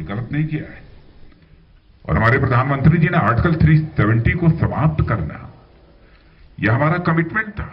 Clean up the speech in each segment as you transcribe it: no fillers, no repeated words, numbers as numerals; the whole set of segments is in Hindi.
गलत नहीं किया है। और हमारे प्रधानमंत्री जी ने आर्टिकल 370 को समाप्त करना, यह हमारा कमिटमेंट था।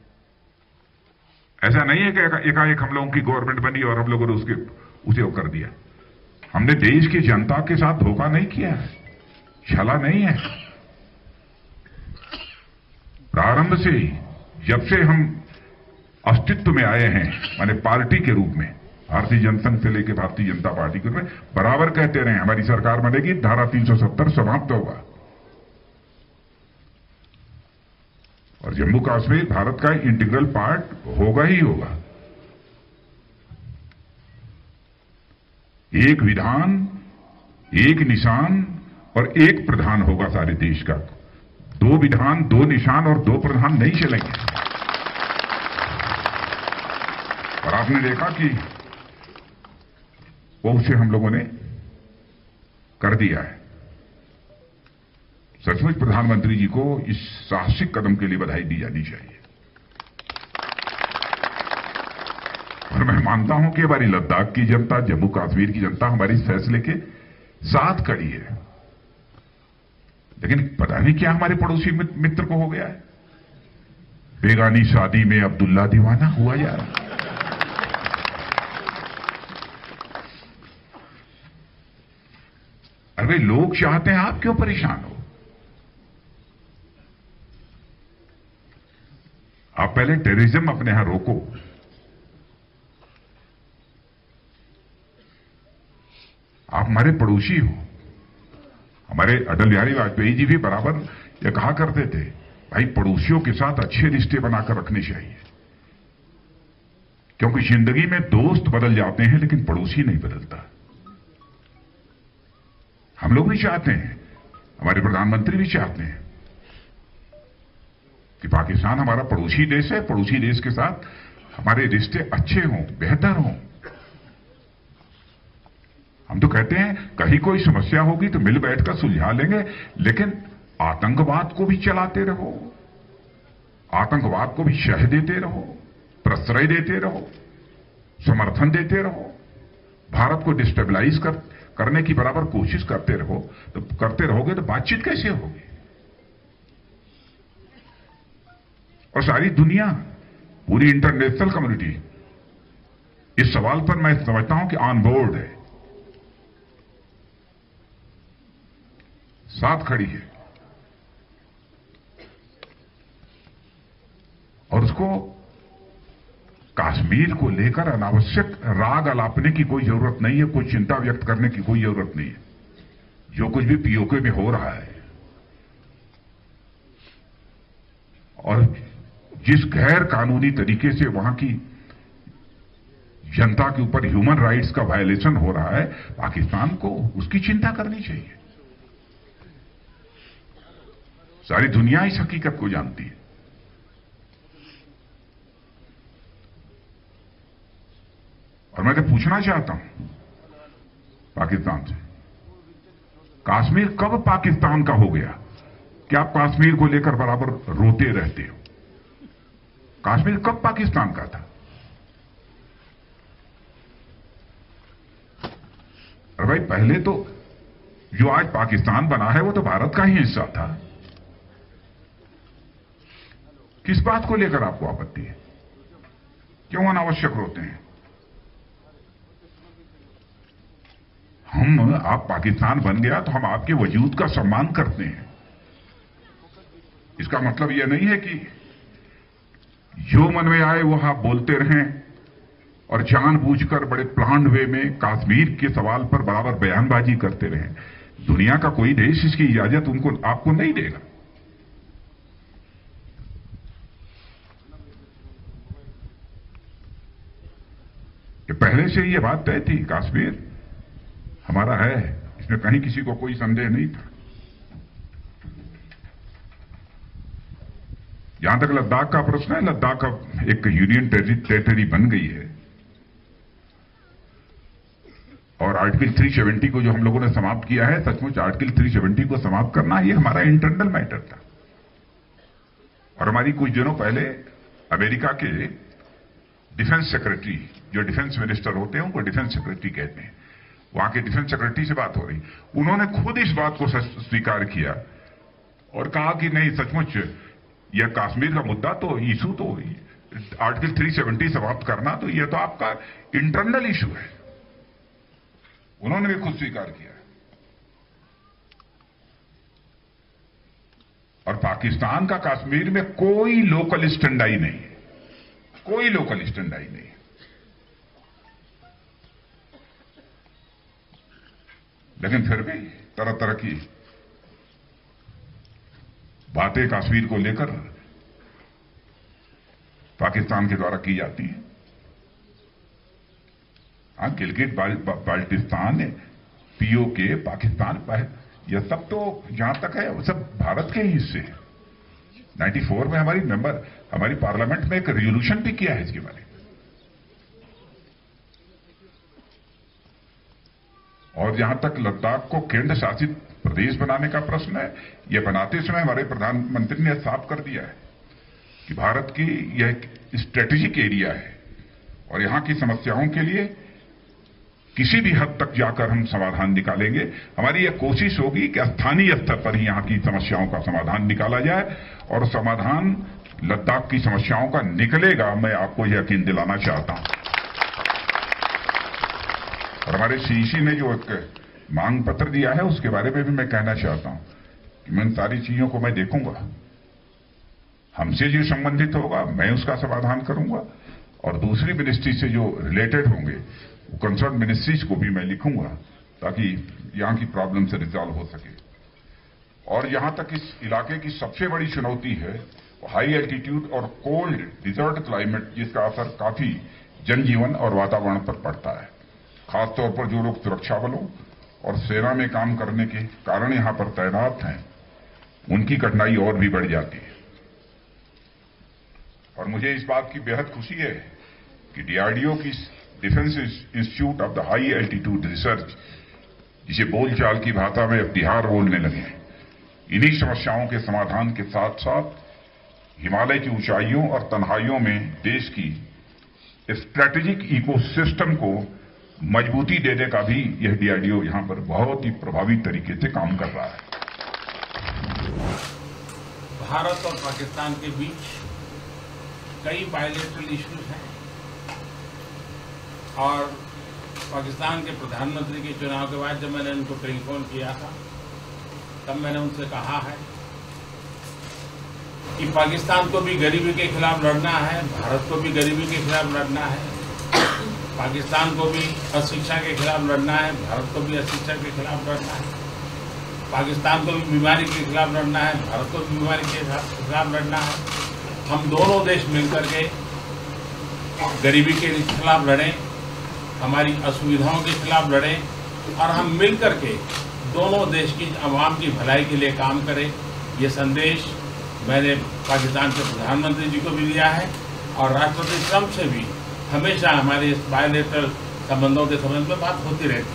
ऐसा नहीं है कि एकाएक हम लोगों की गवर्नमेंट बनी और हम लोगों ने उसे वो कर दिया। हमने देश की जनता के साथ धोखा नहीं किया है, छला नहीं है। प्रारंभ से ही, जब से हम अस्तित्व में आए हैं, माने पार्टी के रूप में, भारतीय जनसंघ से लेकर भारतीय जनता पार्टी के रूप में बराबर कहते रहे हमारी सरकार बनेगी, धारा 370 समाप्त होगा। और जम्मू कश्मीर भारत का इंटीग्रल पार्ट होगा ही होगा। एक विधान, एक निशान और एक प्रधान होगा सारे देश का। दो विधान, दो निशान और दो प्रधान नहीं चलेंगे। और आपने देखा कि वो उसे हम लोगों ने कर दिया है। सचमुच प्रधानमंत्री जी को इस साहसिक कदम के लिए बधाई दी जानी चाहिए। और मैं मानता हूं कि हमारी लद्दाख की जनता, जम्मू कश्मीर की जनता हमारी इस फैसले के साथ खड़ी है। लेकिन पता नहीं क्या हमारे पड़ोसी मित्र को हो गया है, बेगानी शादी में अब्दुल्ला दीवाना हुआ जा रहा है। अरे लोग चाहते हैं आप क्यों परेशान हो? आप पहले टेररिज्म अपने यहां रोको। आप हमारे पड़ोसी हो। हमारे अटल बिहारी वाजपेयी जी भी बराबर ये कहा करते थे, भाई पड़ोसियों के साथ अच्छे रिश्ते बनाकर रखने चाहिए, क्योंकि जिंदगी में दोस्त बदल जाते हैं लेकिन पड़ोसी नहीं बदलता। हम लोग भी चाहते हैं, हमारे प्रधानमंत्री भी चाहते हैं कि पाकिस्तान हमारा पड़ोसी देश है, पड़ोसी देश के साथ हमारे रिश्ते अच्छे हों, बेहतर हों। हम तो कहते हैं कहीं कोई समस्या होगी तो मिल बैठकर सुलझा लेंगे, लेकिन आतंकवाद को भी चलाते रहो, आतंकवाद को भी शह देते रहो, प्रश्रय देते रहो, समर्थन देते रहो, भारत को डिस्टेबलाइज करने की बराबर कोशिश करते रहोगे तो बातचीत कैसे होगी? और सारी दुनिया, पूरी इंटरनेशनल कम्युनिटी इस सवाल पर मैं समझता हूं कि ऑन बोर्ड है, साथ खड़ी है। और उसको कश्मीर को लेकर अनावश्यक राग अलापने की कोई जरूरत नहीं है, कोई चिंता व्यक्त करने की कोई जरूरत नहीं है। जो कुछ भी पीओके में हो रहा है और जिस गैर कानूनी तरीके से वहां की जनता के ऊपर ह्यूमन राइट्स का वायलेशन हो रहा है, पाकिस्तान को उसकी चिंता करनी चाहिए। सारी दुनिया इस हकीकत को जानती है। और मैं तो पूछना चाहता हूं पाकिस्तान से, कश्मीर कब पाकिस्तान का हो गया कि आप कश्मीर को लेकर बराबर रोते रहते हो? कश्मीर कब पाकिस्तान का था? अरे भाई, पहले तो जो आज पाकिस्तान बना है वो तो भारत का ही हिस्सा था। किस बात को लेकर आपको आपत्ति है? क्यों अनावश्यक रोते हैं? आप पाकिस्तान बन गया तो हम आपके वजूद का सम्मान करते हैं। इसका मतलब यह नहीं है कि जो मन में आए वो आप बोलते रहें और जानबूझकर बड़े प्लान्ड वे में कश्मीर के सवाल पर बराबर बयानबाजी करते रहें। दुनिया का कोई देश इसकी इजाजत आपको नहीं देगा। कि पहले से ये बात तय थी, कश्मीर हमारा है, इसमें कहीं किसी को कोई संदेह नहीं था। जहां तक लद्दाख का प्रश्न है, लद्दाख अब एक यूनियन टेरिटरी बन गई है और आर्टिकल 370 को जो हम लोगों ने समाप्त किया है, सचमुच आर्टिकल 370 को समाप्त करना ये हमारा इंटरनल मैटर था। और हमारी कुछ दिनों पहले अमेरिका के डिफेंस सेक्रेटरी, जो डिफेंस मिनिस्टर होते हैं उनको डिफेंस सेक्रेटरी कहते हैं, वहां के डिफेंस सेक्रेटरी से बात हो रही, उन्होंने खुद इस बात को स्वीकार किया और कहा कि नहीं, सचमुच यह कश्मीर का मुद्दा तो इशू तो आर्टिकल 370 समाप्त करना तो यह तो आपका इंटरनल इशू है। उन्होंने भी खुद स्वीकार किया। और पाकिस्तान का कश्मीर में कोई लोकल स्टैंडाई नहीं है, कोई लोकल स्टैंडाई नहीं है। लेकिन फिर भी तरह तरह की बातें कश्मीर को लेकर पाकिस्तान के द्वारा की जाती हैं। हाँ, गिलगित बाल्टिस्तान, पीओके, पाकिस्तान, यह सब तो जहां तक है वो सब भारत के ही हिस्से हैं। 94 में हमारी पार्लियामेंट में एक रेजोल्यूशन भी किया है इसके बारे में। और जहां तक लद्दाख को केंद्र शासित प्रदेश बनाने का प्रश्न है, यह बनाते समय हमारे प्रधानमंत्री ने साफ कर दिया है कि भारत की यह एक स्ट्रेटेजिक एरिया है और यहां की समस्याओं के लिए किसी भी हद तक जाकर हम समाधान निकालेंगे। हमारी यह कोशिश होगी कि स्थानीय स्तर पर ही यहां की समस्याओं का समाधान निकाला जाए और समाधान लद्दाख की समस्याओं का निकलेगा, मैं आपको यह यकीन दिलाना चाहता हूं। और हमारे सीईसी ने जो एक मांग पत्र दिया है उसके बारे में भी मैं कहना चाहता हूं कि मैं इन सारी चीजों को मैं देखूंगा, हमसे जो संबंधित होगा मैं उसका समाधान करूंगा और दूसरी मिनिस्ट्री से जो रिलेटेड होंगे कंसर्न मिनिस्ट्रीज को भी मैं लिखूंगा ताकि यहां की प्रॉब्लम से रिजॉल्व हो सके। और यहां तक इस इलाके की सबसे बड़ी चुनौती है हाई एल्टीट्यूड और कोल्ड डिजर्ट क्लाइमेट, जिसका असर काफी जनजीवन और वातावरण पर पड़ता है। खासतौर पर जो लोग सुरक्षा बलों और सेना में काम करने के कारण यहां पर तैनात हैं, उनकी कठिनाई और भी बढ़ जाती है। और मुझे इस बात की बेहद खुशी है कि डीआरडीओ की defence institute of the high altitude research, जिसे बोलचाल की भाषा में FDR बोलने लगे हैं, इन्हीं समस्याओं के समाधान के साथ साथ हिमालय की ऊंचाइयों और तन्हाइयों में देश की स्ट्रैटेजिक इकोसिस्टम को मजबूती देने का भी यह डीआरडीओ यहां पर बहुत ही प्रभावी तरीके से काम कर रहा है। भारत और पाकिस्तान के बीच कई बायलैटरल इश्यूज हैं और पाकिस्तान के प्रधानमंत्री के चुनाव के बाद जब मैंने उनको टेलीफोन किया था तब मैंने उनसे कहा है कि पाकिस्तान को भी गरीबी के खिलाफ लड़ना है, भारत को भी गरीबी के खिलाफ लड़ना है, पाकिस्तान को भी अशिक्षा के खिलाफ लड़ना है, भारत को भी अशिक्षा के खिलाफ लड़ना है, पाकिस्तान को भी बीमारी के खिलाफ लड़ना है, भारत को भी बीमारी के खिलाफ लड़ना है। हम दोनों देश मिलकर के गरीबी के खिलाफ लड़ें, हमारी असुविधाओं के खिलाफ लड़ें और हम मिलकर के दोनों देश की आवाम की भलाई के लिए काम करें। ये संदेश मैंने पाकिस्तान के प्रधानमंत्री जी को भी दिया है और राष्ट्रपति ट्रंप से भी हमेशा हमारे इस बायलैटरल संबंधों के संबंध में बात होती रहती है।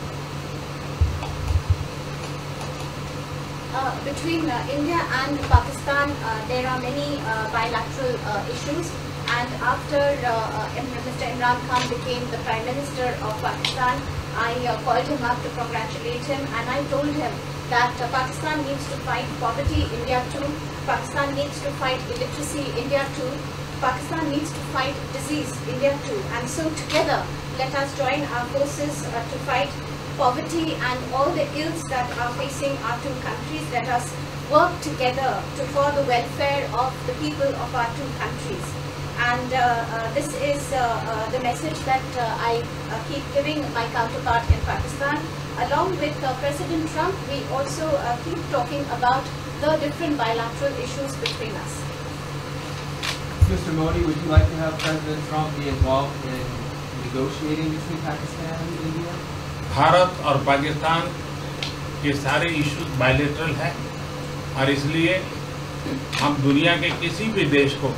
Between India and Pakistan, there are many bilateral issues. And after Mr. Imran Khan became the Prime Minister of Pakistan, I called him up to congratulate him, and I told him that Pakistan needs to fight poverty, India too. Pakistan needs to fight illiteracy, India too. Pakistan needs to fight disease, India too. And so together, let us join our forces to fight poverty and all the ills that are facing our two countries. Let us work together for the welfare of the people of our two countries. And this is the message that I keep giving my counterpart in Pakistan. Along with President Trump, we also keep talking about the different bilateral issues between us. Mr. Modi, would you like to have President Trump be involved in negotiating between Pakistan and India? Bharat और पाकिस्तान के सारे इश्यूज बायलैटरल हैं और इसलिए हम दुनिया के किसी भी देश को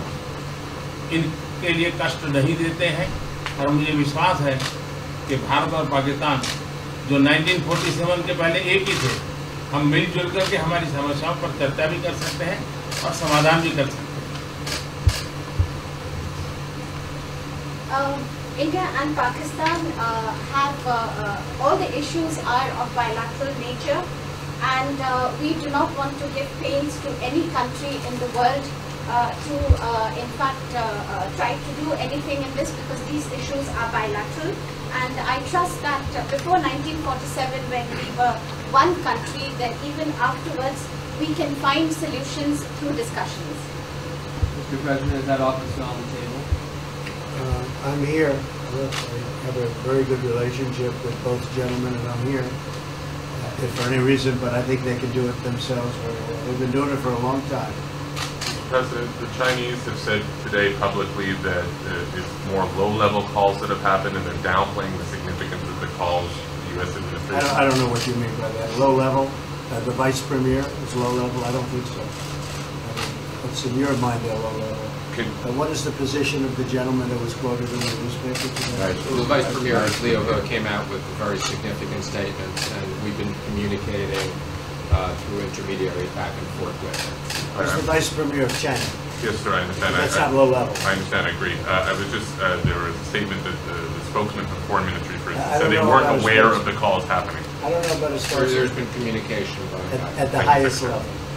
इनके लिए कष्ट नहीं देते हैं और मुझे विश्वास है कि भारत और पाकिस्तान जो 1947 के पहले एक ही थे, हम मिलजुल करके हमारी समस्याओं पर चर्चा भी कर सकते हैं और समाधान भी कर सकते हैं। India and Pakistan have all the issues are of bilateral nature, and we do not want to give pains to any country in the world to in fact try to do anything in this, because these issues are bilateral. And I trust that before 1947, when we were one country, then even afterwards we can find solutions through discussions. Mr. President, is that offer still on the table? I'm here. I have a very good relationship with both gentlemen, and I'm here. If for any reason, but I think they can do it themselves very well. They've been doing it for a long time. President, the Chinese have said today publicly that it's more low-level calls that have happened, and they're downplaying the significance of the calls to the U.S. administration. I don't know what you mean by that. Low level? The vice premier is low level? I don't think so. What's in your mind there, low level? What is the position of the gentleman that was quoted in the newspaper today? Well, the Vice Premier, Leo Ho, came out with very significant statements, and we've been communicating through intermediaries back and forth with him. That's the vice premier of China. Yes, sir, I understand. That's not low level. I understand, I agree. I was just, there was a statement that the spokesman for the Foreign Ministry, for instance, I said don't they know weren't about his aware spokesman. of the calls happening. I don't know about his There's spokesman been communication going back. at the Thank you, highest sir. level.